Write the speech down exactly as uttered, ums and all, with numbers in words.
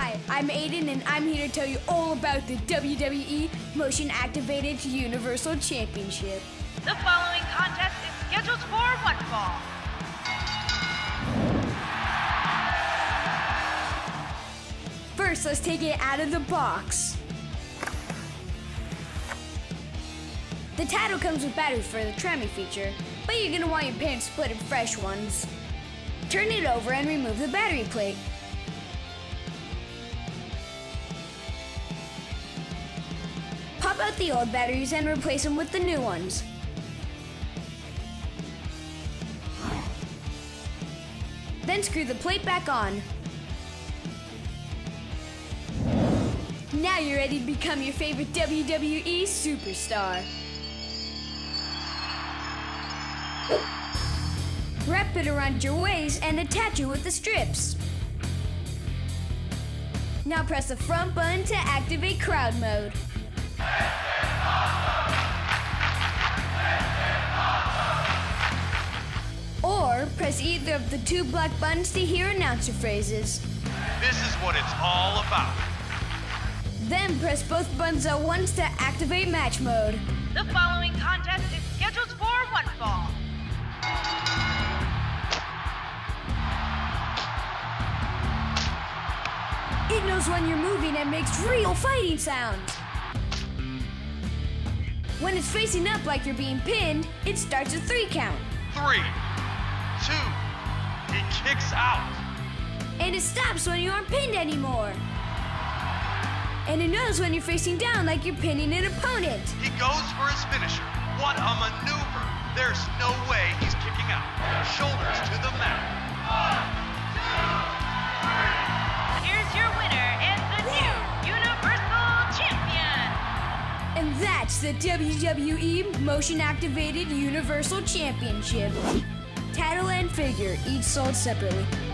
Hi, I'm Aiden and I'm here to tell you all about the W W E Motion Activated Universal Championship. The following contest is scheduled for one fall. First, let's take it out of the box. The title comes with batteries for the Tremmy feature, but you're going to want your pins split in fresh ones. Turn it over and remove the battery plate. Pop out the old batteries and replace them with the new ones. Then screw the plate back on. Now you're ready to become your favorite W W E superstar. Wrap it around your waist and attach it with the strips. Now press the front button to activate crowd mode. Or press either of the two black buttons to hear announcer phrases. This is what it's all about. Then press both buttons at once to activate match mode. The following contest is scheduled for one fall. It knows when you're moving and makes real fighting sounds. When it's facing up like you're being pinned, it starts a three count. Three, two, it kicks out. And it stops when you aren't pinned anymore. And it knows when you're facing down like you're pinning an opponent. He goes for his finisher. What a maneuver. There's no way he's kicking out. Shoulders to the mat. Here's your winner and the new Universal Champion. And that's the W W E Motion Activated Universal Championship. Title and figure, each sold separately.